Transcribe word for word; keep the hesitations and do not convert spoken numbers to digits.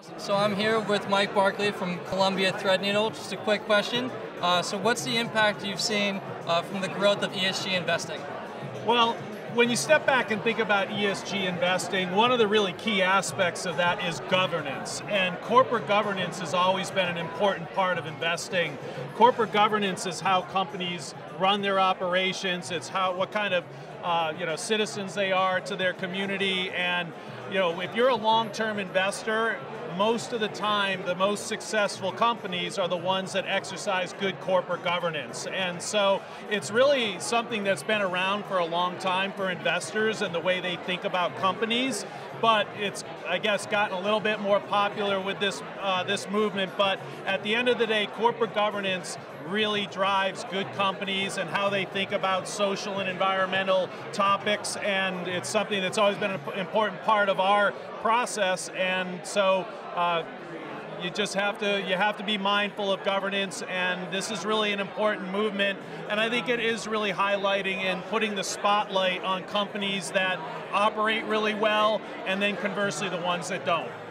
So I'm here with Mike Barclay from Columbia Threadneedle. Just a quick question. Uh, so what's the impact you've seen uh, from the growth of E S G investing? Well, when you step back and think about E S G investing, one of the really key aspects of that is governance. And corporate governance has always been an important part of investing. Corporate governance is how companies run their operations. It's how what kind of uh, you know citizens they are to their community. And you know, if you're a long-term investor, most of the time, the most successful companies are the ones that exercise good corporate governance. And so it's really something that's been around for a long time for investors and the way they think about companies. But it's, I guess, gotten a little bit more popular with this, uh, this movement. But at the end of the day, corporate governance really drives good companies and how they think about social and environmental topics. And it's something that's always been an important part of our process. And so uh, you just have to you have to be mindful of governance, and this is really an important movement, and I think it is really highlighting and putting the spotlight on companies that operate really well, and then conversely the ones that don't.